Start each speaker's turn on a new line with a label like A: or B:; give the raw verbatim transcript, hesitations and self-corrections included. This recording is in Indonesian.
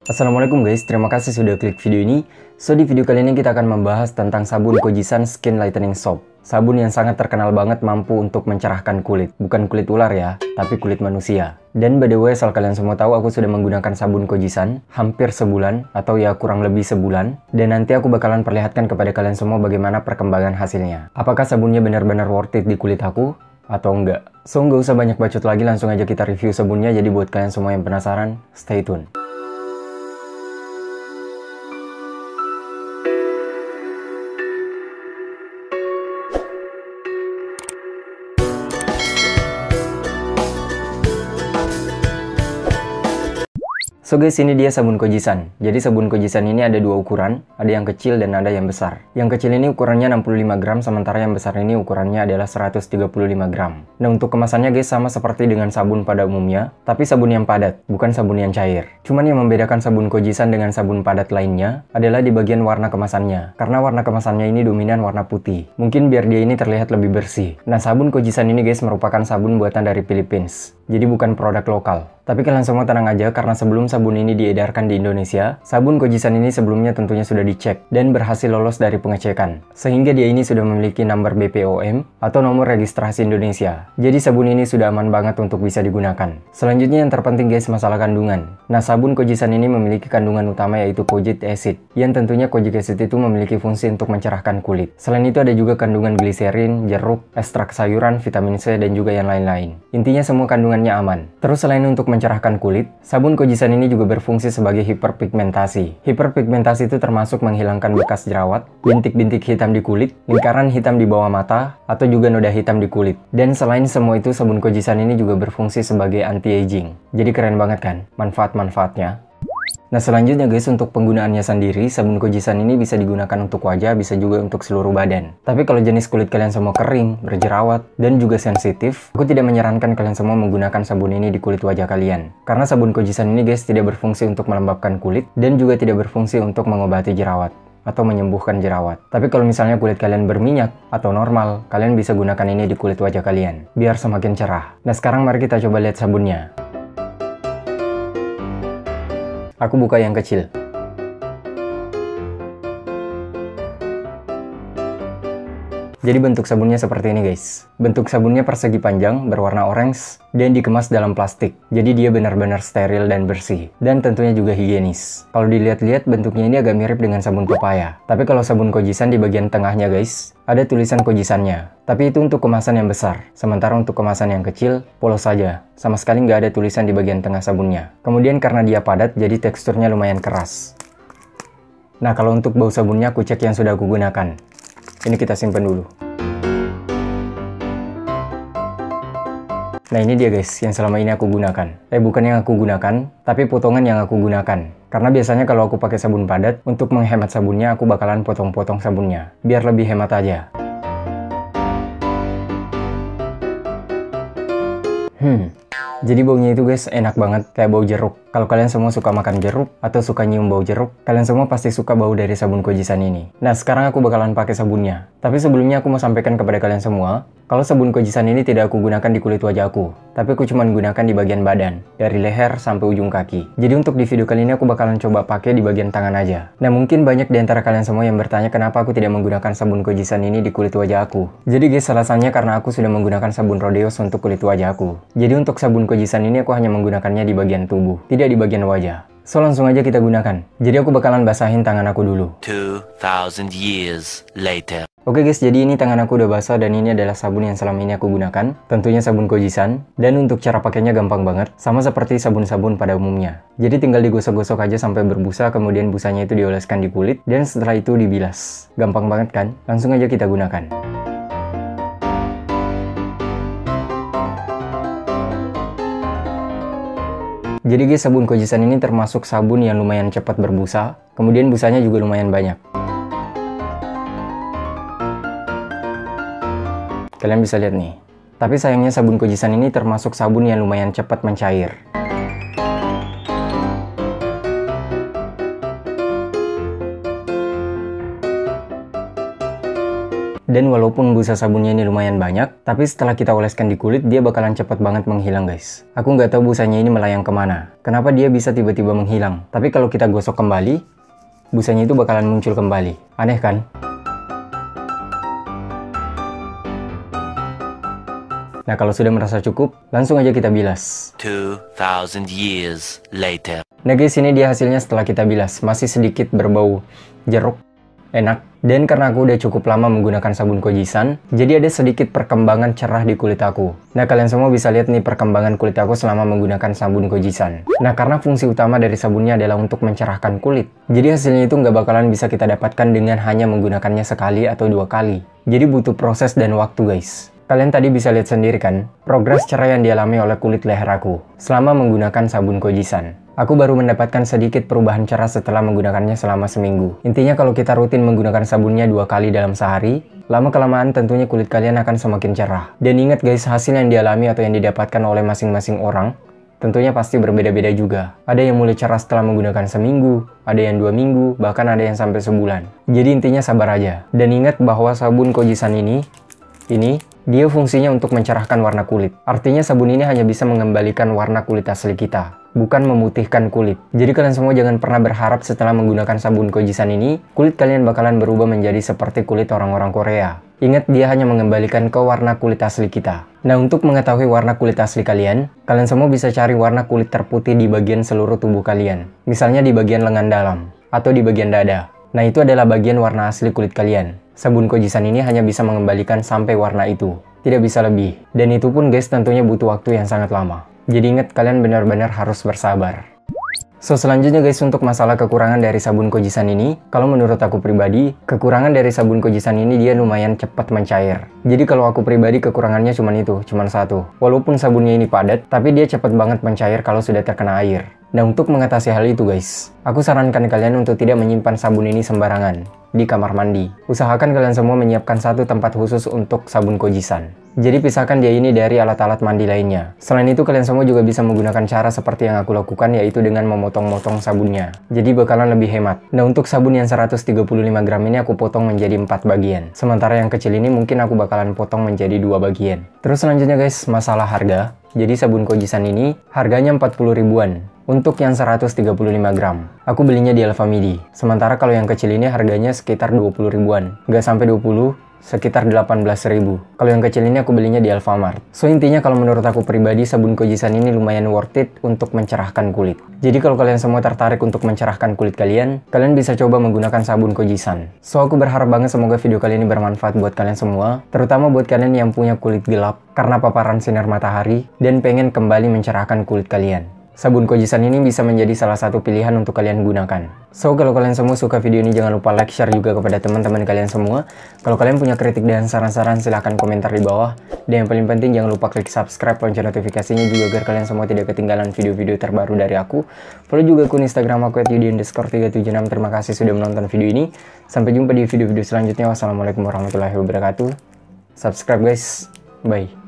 A: Assalamualaikum guys, terima kasih sudah klik video ini. So di video kali ini kita akan membahas tentang sabun Kojisen Skin Lightening Soap. Sabun yang sangat terkenal banget mampu untuk mencerahkan kulit. Bukan kulit ular ya, tapi kulit manusia. Dan by the way, asal kalian semua tahu, aku sudah menggunakan sabun Kojisen hampir sebulan, atau ya kurang lebih sebulan. Dan nanti aku bakalan perlihatkan kepada kalian semua bagaimana perkembangan hasilnya. Apakah sabunnya benar-benar worth it di kulit aku? Atau enggak? So nggak usah banyak bacot lagi, langsung aja kita review sabunnya. Jadi buat kalian semua yang penasaran, stay tune. So guys, ini dia sabun Kojisen. Jadi sabun Kojisen ini ada dua ukuran, ada yang kecil dan ada yang besar. Yang kecil ini ukurannya enam puluh lima gram, sementara yang besar ini ukurannya adalah seratus tiga puluh lima gram. Nah, untuk kemasannya guys sama seperti dengan sabun pada umumnya, tapi sabun yang padat, bukan sabun yang cair. Cuman yang membedakan sabun Kojisen dengan sabun padat lainnya adalah di bagian warna kemasannya. Karena warna kemasannya ini dominan warna putih. Mungkin biar dia ini terlihat lebih bersih. Nah, sabun Kojisen ini guys merupakan sabun buatan dari Philippines. Jadi bukan produk lokal. Tapi kalian semua tenang aja, karena sebelum sabun ini diedarkan di Indonesia, sabun Kojisen ini sebelumnya tentunya sudah dicek dan berhasil lolos dari pengecekan. Sehingga dia ini sudah memiliki nomor B P O M atau nomor registrasi Indonesia. Jadi sabun ini sudah aman banget untuk bisa digunakan. Selanjutnya yang terpenting guys, masalah kandungan. Nah, sabun Kojisen ini memiliki kandungan utama yaitu kojic acid. Yang tentunya kojic acid itu memiliki fungsi untuk mencerahkan kulit. Selain itu ada juga kandungan gliserin, jeruk, ekstrak sayuran, vitamin C, dan juga yang lain-lain. Intinya semua kandungannya aman. Terus selain untuk mencerahkan kulit, sabun Kojisen ini juga berfungsi sebagai hiperpigmentasi. Hiperpigmentasi itu termasuk menghilangkan bekas jerawat, bintik-bintik hitam di kulit, lingkaran hitam di bawah mata, atau juga noda hitam di kulit. Dan selain semua itu, sabun Kojisen ini juga berfungsi sebagai anti-aging. Jadi keren banget kan manfaat-manfaatnya. Nah, selanjutnya guys, untuk penggunaannya sendiri, sabun Kojisen ini bisa digunakan untuk wajah, bisa juga untuk seluruh badan. Tapi kalau jenis kulit kalian semua kering, berjerawat, dan juga sensitif, aku tidak menyarankan kalian semua menggunakan sabun ini di kulit wajah kalian. Karena sabun Kojisen ini guys tidak berfungsi untuk melembabkan kulit, dan juga tidak berfungsi untuk mengobati jerawat atau menyembuhkan jerawat. Tapi kalau misalnya kulit kalian berminyak atau normal, kalian bisa gunakan ini di kulit wajah kalian, biar semakin cerah. Nah, sekarang mari kita coba lihat sabunnya. Aku buka yang kecil. Jadi bentuk sabunnya seperti ini guys. Bentuk sabunnya persegi panjang, berwarna orange, dan dikemas dalam plastik. Jadi dia benar-benar steril dan bersih. Dan tentunya juga higienis. Kalau dilihat-lihat bentuknya ini agak mirip dengan sabun pepaya. Tapi kalau sabun Kojisen di bagian tengahnya guys, ada tulisan Kojisennya. Tapi itu untuk kemasan yang besar. Sementara untuk kemasan yang kecil, polos saja. Sama sekali nggak ada tulisan di bagian tengah sabunnya. Kemudian karena dia padat, jadi teksturnya lumayan keras. Nah, kalau untuk bau sabunnya aku cek yang sudah aku gunakan. Ini kita simpan dulu. Nah, ini dia guys, yang selama ini aku gunakan. Eh, bukan yang aku gunakan, tapi potongan yang aku gunakan. Karena biasanya kalau aku pakai sabun padat, untuk menghemat sabunnya, aku bakalan potong-potong sabunnya. Biar lebih hemat aja. Hmm. Jadi baunya itu guys enak banget, kayak bau jeruk. Kalau kalian semua suka makan jeruk atau suka nyium bau jeruk, kalian semua pasti suka bau dari sabun Kojisen ini. Nah, sekarang aku bakalan pakai sabunnya. Tapi sebelumnya aku mau sampaikan kepada kalian semua, kalau sabun Kojisen ini tidak aku gunakan di kulit wajah aku, tapi aku cuma gunakan di bagian badan, dari leher sampai ujung kaki. Jadi untuk di video kali ini aku bakalan coba pakai di bagian tangan aja. Nah, mungkin banyak di antara kalian semua yang bertanya kenapa aku tidak menggunakan sabun Kojisen ini di kulit wajah aku. Jadi guys, alasannya karena aku sudah menggunakan sabun Rodeos untuk kulit wajah aku. Jadi untuk sabun Kojisen ini aku hanya menggunakannya di bagian tubuh, tidak di bagian wajah. So langsung aja kita gunakan. Jadi aku bakalan basahin tangan aku dulu.
B: two thousand years later.
A: Oke guys, jadi ini tangan aku udah basah dan ini adalah sabun yang selama ini aku gunakan. Tentunya sabun Kojisen. Dan untuk cara pakainya gampang banget, sama seperti sabun-sabun pada umumnya. Jadi tinggal digosok-gosok aja sampai berbusa, kemudian busanya itu dioleskan di kulit, dan setelah itu dibilas. Gampang banget kan? Langsung aja kita gunakan. Jadi guys, sabun Kojisen ini termasuk sabun yang lumayan cepat berbusa, kemudian busanya juga lumayan banyak. Kalian bisa lihat nih. Tapi sayangnya sabun Kojisen ini termasuk sabun yang lumayan cepat mencair. Dan walaupun busa sabunnya ini lumayan banyak, tapi setelah kita oleskan di kulit, dia bakalan cepat banget menghilang guys. Aku nggak tahu busanya ini melayang kemana. Kenapa dia bisa tiba-tiba menghilang? Tapi kalau kita gosok kembali, busanya itu bakalan muncul kembali. Aneh kan? Nah, kalau sudah merasa cukup, langsung aja kita bilas.
B: two thousand years later.
A: Nah guys, ini dia hasilnya setelah kita bilas. Masih sedikit berbau jeruk, enak. Dan karena aku udah cukup lama menggunakan sabun Kojisan, jadi ada sedikit perkembangan cerah di kulit aku. Nah, kalian semua bisa lihat nih perkembangan kulit aku selama menggunakan sabun Kojisan. Nah, karena fungsi utama dari sabunnya adalah untuk mencerahkan kulit. Jadi hasilnya itu nggak bakalan bisa kita dapatkan dengan hanya menggunakannya sekali atau dua kali. Jadi butuh proses dan waktu guys. Kalian tadi bisa lihat sendiri kan, progres cerah yang dialami oleh kulit leher aku selama menggunakan sabun Kojisan. Aku baru mendapatkan sedikit perubahan cerah setelah menggunakannya selama seminggu. Intinya kalau kita rutin menggunakan sabunnya dua kali dalam sehari, lama-kelamaan tentunya kulit kalian akan semakin cerah. Dan ingat guys, hasil yang dialami atau yang didapatkan oleh masing-masing orang tentunya pasti berbeda-beda juga. Ada yang mulai cerah setelah menggunakan seminggu, ada yang dua minggu, bahkan ada yang sampai sebulan. Jadi intinya sabar aja. Dan ingat bahwa sabun Kojisan ini, ini dia fungsinya untuk mencerahkan warna kulit. Artinya sabun ini hanya bisa mengembalikan warna kulit asli kita, bukan memutihkan kulit. Jadi kalian semua jangan pernah berharap setelah menggunakan sabun Kojisan ini, kulit kalian bakalan berubah menjadi seperti kulit orang-orang Korea. Ingat, dia hanya mengembalikan ke warna kulit asli kita. Nah, untuk mengetahui warna kulit asli kalian, kalian semua bisa cari warna kulit terputih di bagian seluruh tubuh kalian. Misalnya di bagian lengan dalam, atau di bagian dada. Nah, itu adalah bagian warna asli kulit kalian. Sabun Kojisan ini hanya bisa mengembalikan sampai warna itu, tidak bisa lebih. Dan itu pun guys tentunya butuh waktu yang sangat lama. Jadi ingat, kalian benar-benar harus bersabar. So, selanjutnya guys, untuk masalah kekurangan dari sabun Kojisan ini, kalau menurut aku pribadi, kekurangan dari sabun Kojisan ini dia lumayan cepat mencair. Jadi kalau aku pribadi kekurangannya cuma itu, cuma satu. Walaupun sabunnya ini padat, tapi dia cepat banget mencair kalau sudah terkena air. Nah, untuk mengatasi hal itu guys, aku sarankan kalian untuk tidak menyimpan sabun ini sembarangan di kamar mandi. Usahakan kalian semua menyiapkan satu tempat khusus untuk sabun Kojisan. Jadi pisahkan dia ini dari alat-alat mandi lainnya. Selain itu kalian semua juga bisa menggunakan cara seperti yang aku lakukan, yaitu dengan memotong-motong sabunnya. Jadi bakalan lebih hemat. Nah, untuk sabun yang seratus tiga puluh lima gram ini aku potong menjadi empat bagian. Sementara yang kecil ini mungkin aku bakalan potong menjadi dua bagian. Terus selanjutnya guys, masalah harga. Jadi sabun Kojisan ini harganya empat puluh ribuan. Untuk yang seratus tiga puluh lima gram, aku belinya di Alfamidi. Sementara kalau yang kecil ini harganya sekitar dua puluh ribuan. Nggak sampai dua puluh, sekitar delapan belas ribu. Kalau yang kecil ini aku belinya di Alfamart. So, intinya kalau menurut aku pribadi, sabun Kojisan ini lumayan worth it untuk mencerahkan kulit. Jadi kalau kalian semua tertarik untuk mencerahkan kulit kalian, kalian bisa coba menggunakan sabun Kojisan. So, aku berharap banget semoga video kali ini bermanfaat buat kalian semua, terutama buat kalian yang punya kulit gelap karena paparan sinar matahari dan pengen kembali mencerahkan kulit kalian. Sabun Kojisan ini bisa menjadi salah satu pilihan untuk kalian gunakan. So, kalau kalian semua suka video ini, jangan lupa like, share juga kepada teman-teman kalian semua. Kalau kalian punya kritik dan saran-saran, silahkan komentar di bawah. Dan yang paling penting, jangan lupa klik subscribe, lonceng notifikasinya juga agar kalian semua tidak ketinggalan video-video terbaru dari aku. Follow juga akun Instagram aku at yudi underscore tiga tujuh enam. Terima kasih sudah menonton video ini. Sampai jumpa di video-video selanjutnya. Wassalamualaikum warahmatullahi wabarakatuh. Subscribe guys. Bye.